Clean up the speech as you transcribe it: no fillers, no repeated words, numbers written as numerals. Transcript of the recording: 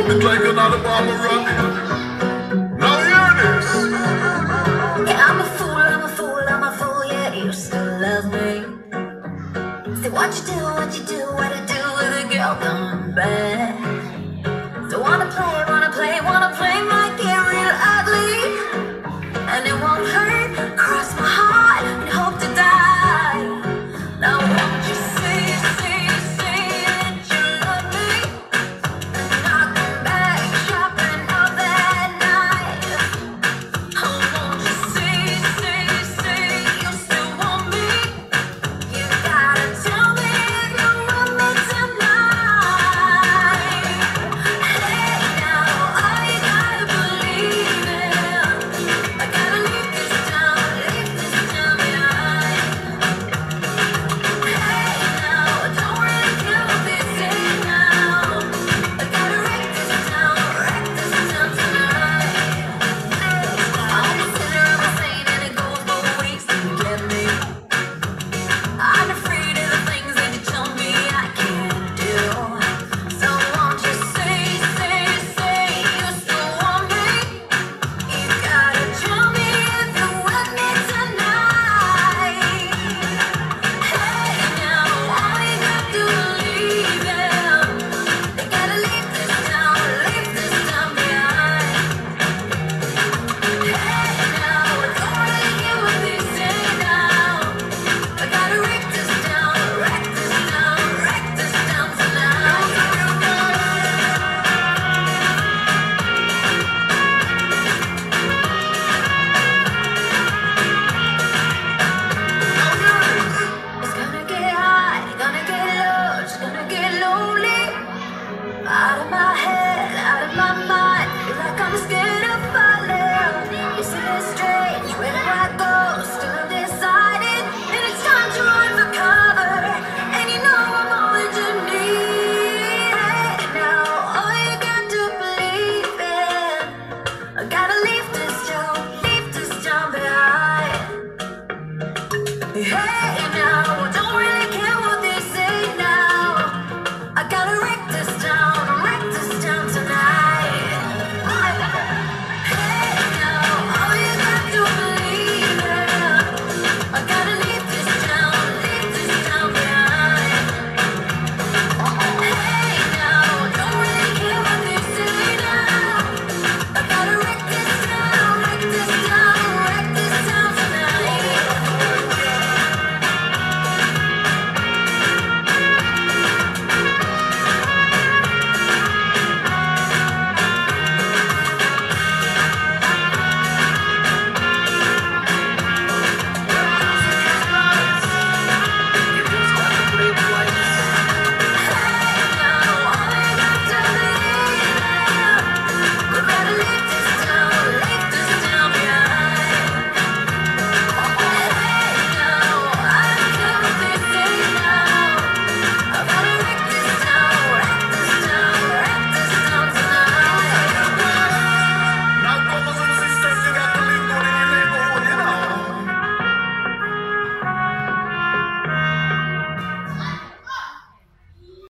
It's like another bomb running. Now hear this. Yeah, I'm a fool, I'm a fool, I'm a fool. Yeah, you still love me. Say what you do, what you do, what I do with a girl gone bad. Don't wanna play